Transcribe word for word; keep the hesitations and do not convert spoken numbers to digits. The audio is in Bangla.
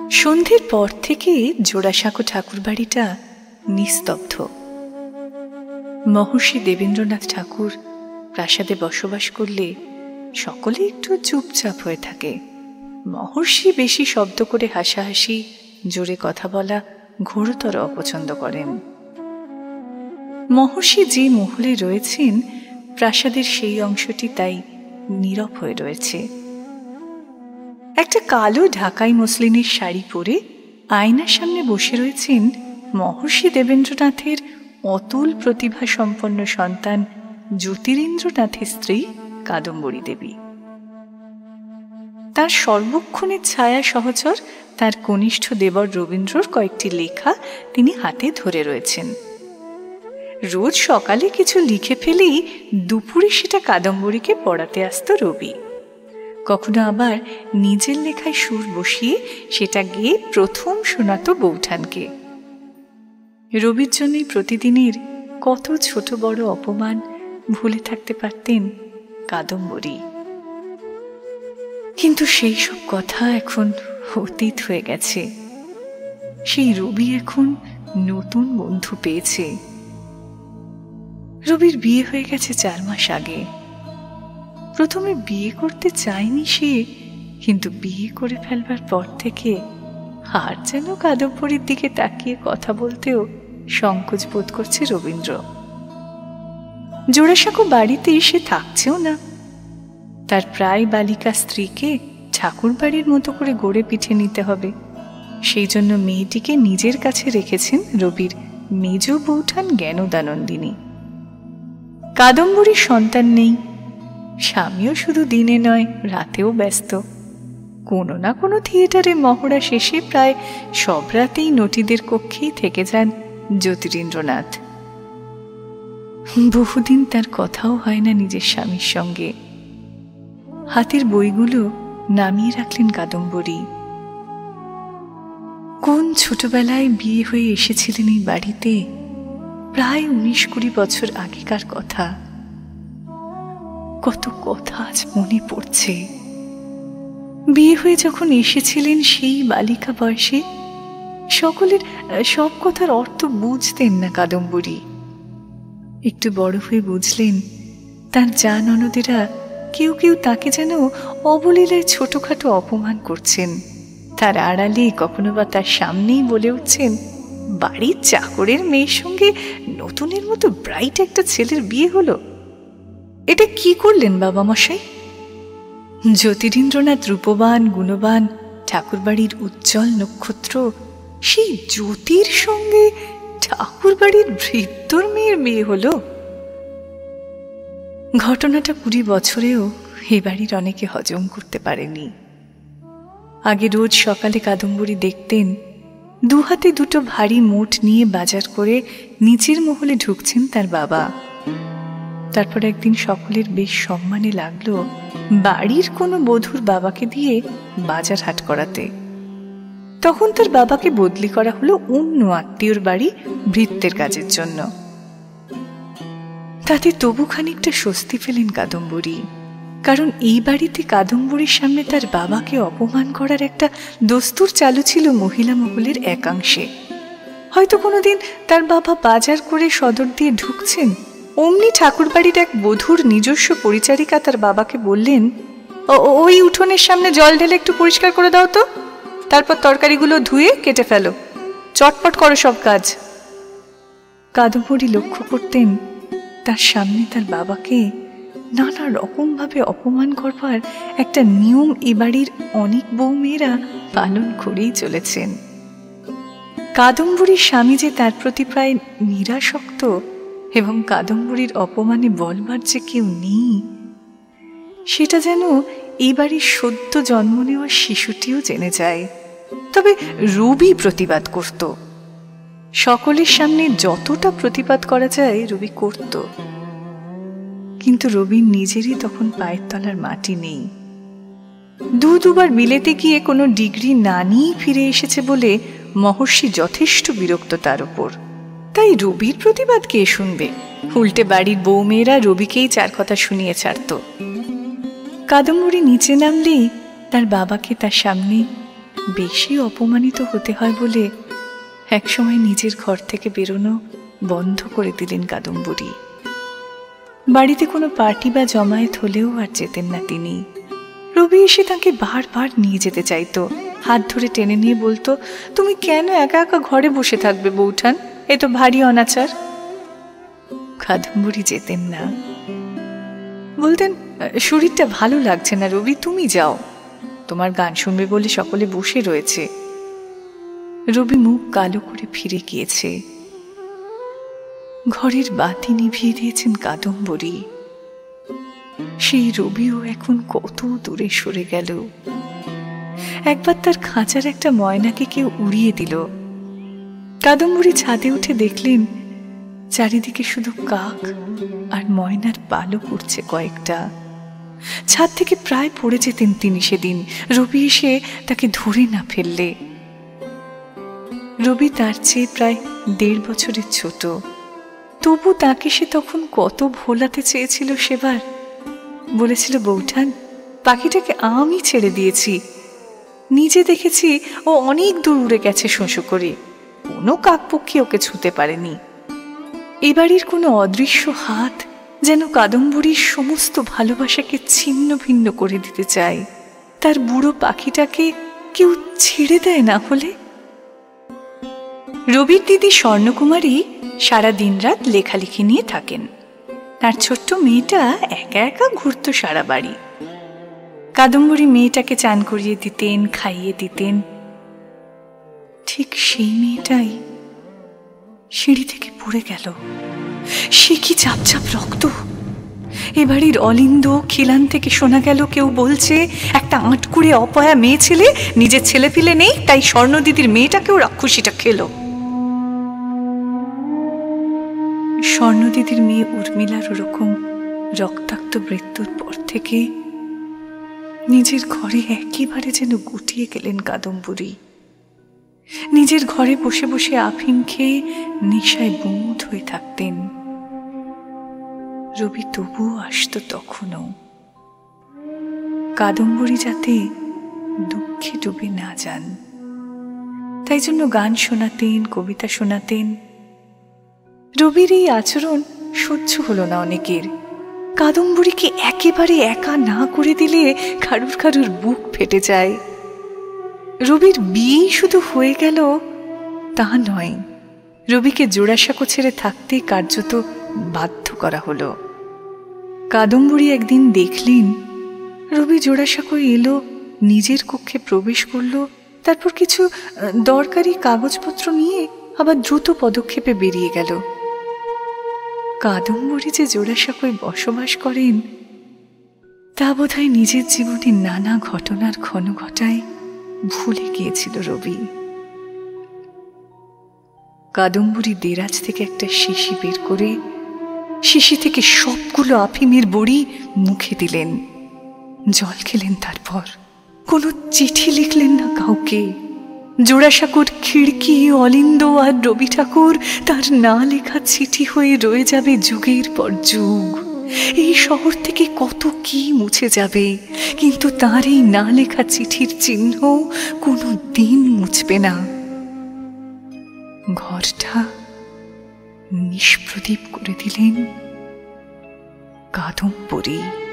সন্ধ্যের পর থেকে জোড়াসাঁকো ঠাকুর বাড়িটা নিস্তব্ধ। মহর্ষি দেবেন্দ্রনাথ ঠাকুর প্রাসাদে বসবাস করলে সকলে একটু চুপচাপ হয়ে থাকে। মহর্ষি বেশি শব্দ করে হাসাহাসি, জোরে কথা বলা ঘোরতর অপছন্দ করেন। মহর্ষি যে মহলে রয়েছেন, প্রাসাদের সেই অংশটি তাই নীরব হয়ে রয়েছে। একটা কালো ঢাকাই মসলিনের শাড়ি পরে আয়নার সামনে বসে রয়েছেন মহর্ষি দেবেন্দ্রনাথের অতুল প্রতিভা সম্পন্ন সন্তান জ্যোতিরিন্দ্রনাথের স্ত্রী কাদম্বরী দেবী। তার সর্বক্ষণের ছায়া সহচর তার কনিষ্ঠ দেবর রবীন্দ্রর কয়েকটি লেখা তিনি হাতে ধরে রয়েছেন। রোজ সকালে কিছু লিখে ফেলেই দুপুরে সেটা কাদম্বরীকে পড়াতে আসত রবি। কখনো আবার নিজের লেখায় সুর বসিয়ে সেটা গেয়ে প্রথম শোনাত বৌঠানকে। রবির জন্যই প্রতিদিনের কত ছোট বড় অপমান ভুলে থাকতে পারতেন কাদম্বরী। কিন্তু সেই সব কথা এখন অতীত হয়ে গেছে। সেই রবি এখন নতুন বন্ধু পেয়েছে। রবির বিয়ে হয়ে গেছে চার মাস আগে। প্রথমে বিয়ে করতে চায়নি সে, কিন্তু বিয়ে করে ফেলবার পর থেকে আর যেন কাদম্বরীর দিকে তাকিয়ে কথা বলতেও সংকোচ বোধ করছে রবীন্দ্র। জোড়াসাঁকো বাড়িতে সে থাকছেও না। তার প্রায় বালিকা স্ত্রীকে ঠাকুর বাড়ির মতো করে গড়ে পিঠে নিতে হবে। সেই জন্য মেয়েটিকে নিজের কাছে রেখেছেন রবির মেজ বৌঠান জ্ঞানদানন্দিনী। কাদম্বরীর সন্তান নেই, স্বামীও শুধু দিনে নয় রাতেও ব্যস্ত। কোনো না কোনো থিয়েটারে মহড়া শেষে প্রায় সব রাতেই নটীদের কক্ষেই থেকে যান জ্যোতিরিন্দ্রনাথ। বহুদিন তার কথাও হয় না নিজের স্বামীর সঙ্গে। হাতের বইগুলো নামিয়ে রাখলেন কাদম্বরী। কোন ছোটবেলায় বিয়ে হয়ে এসেছিলেন এই বাড়িতে, প্রায় উনিশ কুড়ি বছর আগেকার কথা। কত কথা আজ মনে পড়ছে। বিয়ে হয়ে যখন এসেছিলেন সেই বালিকা বয়সে, সকলের সব কথার অর্থ বুঝতেন না কাদম্বরী। একটু বড় হয়ে বুঝলেন তার যা ননদেরা কেউ কেউ তাকে যেন অবলীলায় ছোটখাটো অপমান করছেন। তার আড়ালে কখনো বা তার সামনেই বলে উঠছেন, বাড়ির চাকরের মেয়ের সঙ্গে নতুনের মতো ব্রাইট একটা ছেলের বিয়ে হলো, এটা কি করলেন বাবা মশাই? জ্যোতিরিন্দ্রনাথ রূপবান গুণবান ঠাকুরবাড়ির উজ্জ্বল নক্ষত্র, সেই জ্যোতির সঙ্গে ঠাকুরবাড়ির ভৃত্যর মেয়ের বিয়ে হলো। ঘটনাটা কুড়ি বছরেও এ বাড়ির অনেকে হজম করতে পারেনি। আগে রোজ সকালে কাদম্বরী দেখতেন দু হাতে দুটো ভারী মোট নিয়ে বাজার করে নিচের মহলে ঢুকছেন তার বাবা। তারপর একদিন সকলের বেশ সম্মানে লাগলো বাড়ির কোনো বধূর বাবাকে দিয়ে বাজার হাট করাতে। তখন তার বাবাকে বদলি করা হলো অন্য আত্মীয়র বাড়ি ভৃত্যের কাজের জন্য। তাতে তবু খানিকটা স্বস্তি পেলেন কাদম্বরী, কারণ এই বাড়িতে কাদম্বরীর সামনে তার বাবাকে অপমান করার একটা দস্তুর চালু ছিল মহিলা মহলের একাংশে। হয়তো কোনোদিন তার বাবা বাজার করে সদর দিয়ে ঢুকছেন, অমনি ঠাকুরবাড়ির এক বধূর নিজস্ব পরিচারিকা তার বাবাকে বললেন, ওই উঠোনের সামনে জল ঢেলে একটু পরিষ্কার করে দাও তো, তারপর তরকারিগুলো ধুয়ে কেটে ফেলো, চটপট করো সব কাজ। কাদম্বরী লক্ষ্য করতেন তার সামনে তার বাবাকে নানা রকম ভাবে অপমান করবার একটা নিয়ম এ বাড়ির অনেক বউ মেয়েরা পালন করেই চলেছেন। কাদম্বরীর স্বামী যে তার প্রতি প্রায় নিরাসক্ত এবং কাদম্বরীর অপমানে বলবার যে কেউ নেই, সেটা যেন এই বাড়ির সদ্য জন্ম নেওয়া শিশুটিও জেনে যায়। তবে রবি প্রতিবাদ করত, সকলের সামনে যতটা প্রতিবাদ করা যায় রবি করত। কিন্তু রবির নিজেরই তখন পায়ের তলার মাটি নেই। দু দুবার বিলেতে গিয়ে কোনো ডিগ্রি না নিয়ে ফিরে এসেছে বলে মহর্ষি যথেষ্ট বিরক্ত তার উপর। তাই রবির প্রতিবাদ কে শুনবে? উল্টে বাড়ির বউ মেয়েরা রবিকেই চার কথা শুনিয়ে ছাড়ত। কাদম্বরী নিচে নামলেই তার বাবাকে তার সামনে বেশি অপমানিত হতে হয় বলে একসময় নিজের ঘর থেকে বেরোনো বন্ধ করে দিলেন কাদম্বরী। বাড়িতে কোনো পার্টি বা জমায়েত হলেও আর যেতেন না তিনি। রবি এসে তাকে বারবার নিয়ে যেতে চাইতো, হাত ধরে টেনে নিয়ে বলতো, তুমি কেন একা একা ঘরে বসে থাকবে বৌঠান, এ তো ভারী অনাচার। কাদম্বরী যেতেন না, বলতেন, শরীরটা ভালো লাগছে না রবি, তুমি যাও, তোমার গান শুনবে বলে সকলে বসে রয়েছে। রবি মুখ কালো করে ফিরে গিয়েছে। ঘরের বাতি নিভিয়ে দিয়েছেন কাদম্বরী। সেই রবিও এখন কত দূরে সরে গেল। একবার তার খাঁচার একটা ময়নাকে কেউ উড়িয়ে দিল। কাদম্বরী ছাদে উঠে দেখলেন চারিদিকে শুধু কাক আর ময়নার পালক উড়ছে কয়েকটা। ছাদ থেকে প্রায় পড়ে যেতেন তিনি সেদিন, রবি এসে তাকে ধরে না ফেললে। রবি তার চেয়ে প্রায় দেড় বছরের ছোট, তবু তাকে সে তখন কত ভোলাতে চেয়েছিল সেবার। বলেছিল, বৌঠান, পাখিটাকে আমি ছেড়ে দিয়েছি, নিজে দেখেছি ও অনেক দূর উড়ে গেছে শোঁশো করে, কোনো কাকপক্ষী ওকে ছুঁতে পারেনি। এবাড়ির কোনো অদৃশ্য হাত যেন কাদম্বরীর সমস্ত ভালোবাসাকে ছিন্ন ভিন্ন করে দিতে চায়। তার বুড়ো পাখিটাকে কেউ ছেড়ে দেয় না হলে। রবির দিদি স্বর্ণকুমারী সারা দিন রাত লেখালেখি নিয়ে থাকেন। তার ছোট্ট মেয়েটা একা একা ঘুরত সারা বাড়ি। কাদম্বরী মেয়েটাকে চান করিয়ে দিতেন, খাইয়ে দিতেন। ঠিক সেই মেয়েটাই সিঁড়ি থেকে পড়ে গেল। সে কি চাপ চাপ রক্ত! এবাড়ির অলিন্দ খিলান থেকে শোনা গেল কেউ বলছে, একটা আঁটকুড়ে অপয়া মেয়ে ছেলে, নিজের ছেলে পিলে নেই, তাই স্বর্ণ দিদির মেয়েটাকেও রাক্ষসীটা খেল। স্বর্ণ দিদির মেয়ে উর্মিলার ওরকম রক্তাক্ত মৃত্যুর পর থেকে নিজের ঘরে একেবারে যেন গুটিয়ে গেলেন কাদম্বরী। নিজের ঘরে বসে বসে আফিম খেয়ে নেশায় বুঁদ হয়ে থাকতেন। রবি তবুও আসত তখনও, কাদম্বরী যাতে দুঃখে ডুবে না যান, তাই জন্য গান শোনাতেন, কবিতা শোনাতেন। রবির এই আচরণ সহ্য হলো না অনেকের। কাদম্বরীকে একেবারে একা না করে দিলে কারুর কারুর বুক ফেটে যায়। রবির বিয়ে শুধু হয়ে গেল তা নয়, রবিকে জোড়াসাঁকো ছেড়ে থাকতে কার্যত বাধ্য করা হলো। কাদম্বরী একদিন দেখলেন রবি জোড়াসাঁকো এলো, নিজের কক্ষে প্রবেশ করল, তারপর কিছু দরকারি কাগজপত্র নিয়ে আবার দ্রুত পদক্ষেপে বেরিয়ে গেল। কাদম্বরী যে জোড়াসাঁকোয় বসবাস করেন তা বোধহয় নিজের জীবনের নানা ঘটনার ঘন ঘটায় ভুলে গিয়েছিল রবি। কাদম্বরী দেরাজ থেকে একটা শিশি বের করে শিশি থেকে সবগুলো আফিমের বড়ি মুখে দিলেন, জল খেলেন। তারপর কোনো চিঠি লিখলেন না কাউকে। জোড়াসাঁকোর খিড়কি, অলিন্দ আর রবি ঠাকুর তার না লেখা চিঠি হয়ে রয়ে যাবে যুগের পর যুগ। এই শহর থেকে কত কি মুছে যাবে, কিন্তু তার এই না লেখা চিঠির চিহ্ন কোনো দিন মুছবে না। ঘরটা নিষ্প্রদীপ করে দিলেন কাদম্বরী।